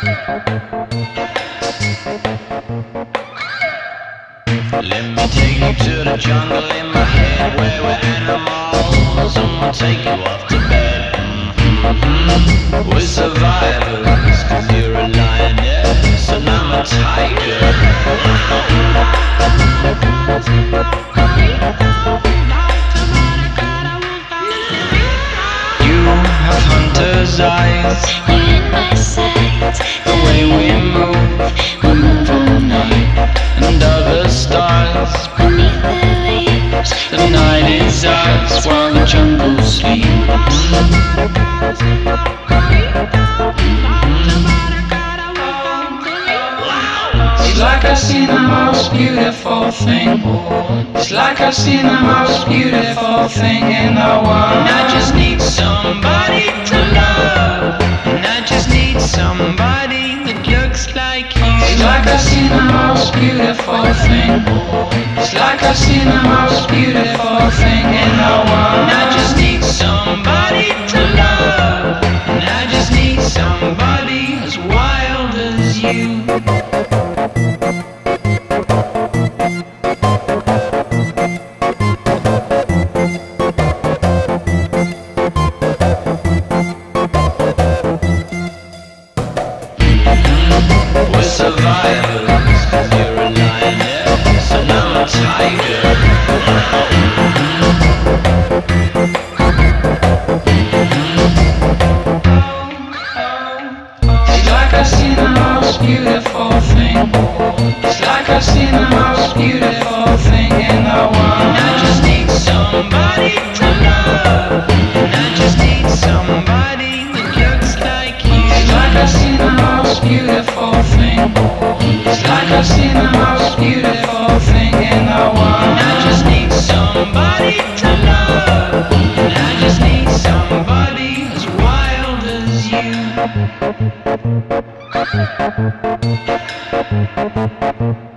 Let me take you to the jungle in my head where we're animals, and we'll take you off to bed. We're survivors, 'cause you're a lioness and I'm a tiger. You have hunter's eyes, You're in my sight. the way we move all night, and other stars Beneath the leaves. the night is ours while the jungle sleeps. It's like I've seen the most beautiful thing. It's like I've seen the most beautiful thing in the world. And I just need somebody to love, and I just need somebody that looks like you. It's like I've seen the most beautiful thing. It's like I've seen the most beautiful thing in the world. And I just need somebody to love, and I just need somebody as wild as you. We're survivors, 'cause you're a lioness and I'm a tiger. It's like I've seen the most beautiful thing. It's like I've seen the most beautiful thing in the world. And I just need somebody to love, and I just need somebody that looks like you. It's like I've seen the most beautiful thing. It's like I've seen the most beautiful thing in the world. And I just need somebody to love, and I just need somebody as wild as you.